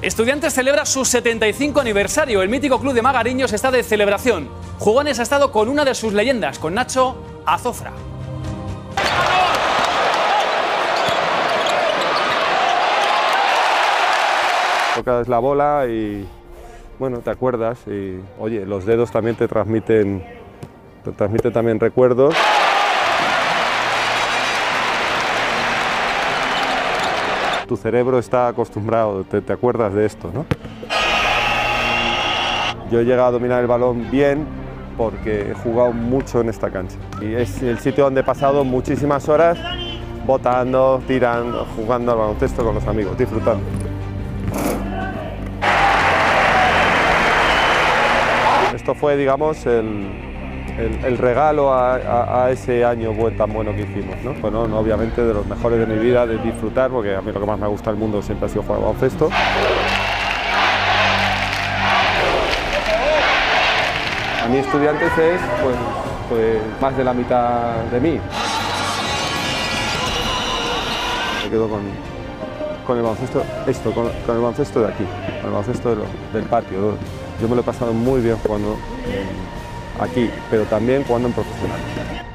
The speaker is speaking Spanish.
Estudiantes celebra su 75 aniversario. El mítico club de Magariños está de celebración. Jugones ha estado con una de sus leyendas, con Nacho Azofra. Tocas la bola y bueno, te acuerdas y oye, los dedos también te transmiten también recuerdos. Tu cerebro está acostumbrado, te acuerdas de esto, ¿no? Yo he llegado a dominar el balón bien porque he jugado mucho en esta cancha. Y es el sitio donde he pasado muchísimas horas botando, tirando, jugando al baloncesto con los amigos, disfrutando. Esto fue, digamos, el regalo a ese año tan bueno que hicimos, ¿no? Bueno, obviamente de los mejores de mi vida, de disfrutar, porque a mí lo que más me gusta del mundo siempre ha sido jugar al baloncesto. A mí Estudiantes es pues más de la mitad de mí. Me quedo con el baloncesto, con el baloncesto de aquí, con el baloncesto del patio. Yo me lo he pasado muy bien jugando aquí, pero también jugando en profesional.